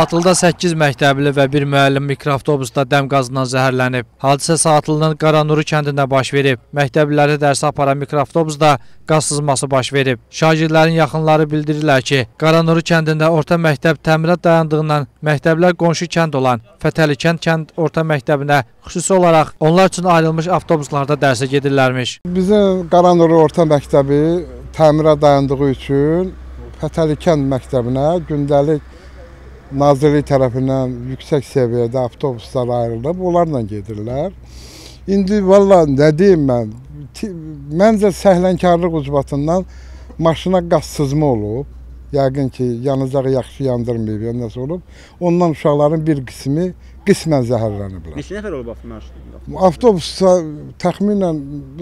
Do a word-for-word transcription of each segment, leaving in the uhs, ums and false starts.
Saatlıda səkkiz məktəbli və bir müəllim mikroavtobusda dəm qazından zəhərlənib. Hadisə Saatlının Qaranuru kəndində baş verib. Məktəbliləri dərsə aparan mikroavtobusda qaz sızması baş verib. Şagirdlərin yaxınları bildirirlər ki, Qaranuru kəndində orta məktəb təmirat dayandığından məktəblər qonşu kənd olan Fətəlikənd kənd orta məktəbinə xüsusi olaraq onlar üçün ayrılmış avtobuslarda dərsə gedirlərmiş. Bizim Qaranuru orta məktəbi təmirat dayandığı üçün Fətəlikənd məktəbinə gündəlik Nazirlik tərəfindən yüksək səviyyədə avtobuslar ayrılıb, onlarla gedirlər. İndi valla nə deyim mən, məncə səhlənkarlıq ucbatından maşına qaz sızma olub. Yəqin ki, yanacağı yaxşı yandırmayıb, ya nəsə olub. Ondan uşaqların bir qismi qismən zəhərləniblər. Neçə nəfər olub avtobusda? Avtobusda təxminən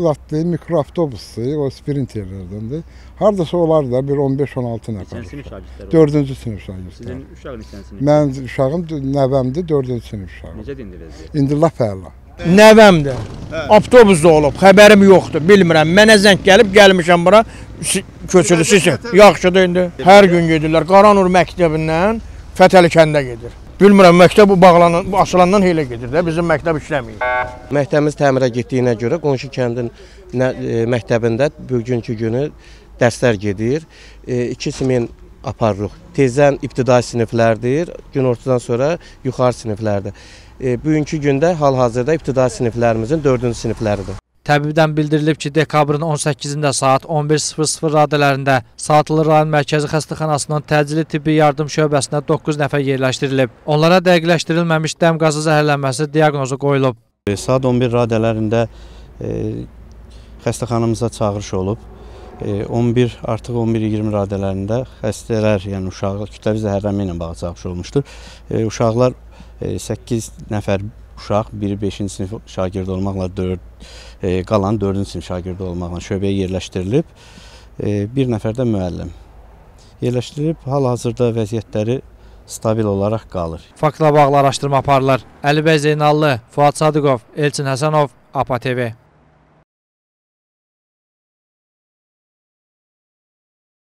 mikroavtobusdur, o sprinterlərdəndir. Hardasa olar da bir on beş on altı nəfər. Neçənci sinif şagirdləri? Dördüncü sinif şagirdləri. Sizin uşaq neçənci sinif? Mən uşağım nəvəmdir, dördüncü sinif uşağım. Necə dindi vəziyyət? İndi laf əla. Nəvəmdir. Avtobusda olub, xəbərim yoxdur, bilmirəm. Mənə zəng gəlib, gəlmişəm bura, köçülü sizin. Yaxşıdır indi. Hər gün gedirlər. Qaranur məktəbindən Fətəlikəndə gedir. Bilmirəm, məktəb bağlanan, açılandan elə gedir də, bizim məktəb işləməyir. Məktəbimiz təmirə getdiyinə görə qonşu kəndin məktəbində bugünkü günü dərslər gedir. İki simin aparırıq. Tezdən ibtidai siniflərdir, gün ortadan sonra yuxarı siniflərdir. Bugünkü gündə hal-hazırda ibtidai siniflərimizin dördüncü sinifləridir. Təbibdən bildirilib ki, dekabrın on səkkizində saat on bir sıfır sıfır radələrində Saatlı rayon Mərkəzi Xəstəxanasının təcili tibbi yardım şöbəsinə doqquz nəfər yerləşdirilib. Onlara dəqiqləşdirilməmiş dəm qazı zəhərlənməsi diaqnozu qoyulub. Saat on bir radələrində e, xəstəxanamıza çağırış olub. E, on bir artıq on bir iyirmi radələrində xəstələr, yəni uşaqlar kütləvi zəhərlənmə ilə bağlı çağırış olmuşdur. E, uşaqlar e, səkkiz nəfər uşaq, biri beşinci sinif şagirdi olmaqla dörd, e, qalan dördüncü sinif şagirdi olmaqla şöbəyə yerləşdirilib. E, bir nəfər də müəllim yerləşdirilib. Hal-hazırda vəziyyətləri stabil olaraq qalır. Faktla bağlı araşdırma aparılır. Əlibəy Zeynallı, Fuad Sadıqov, Elçin Həsənov, APA T V.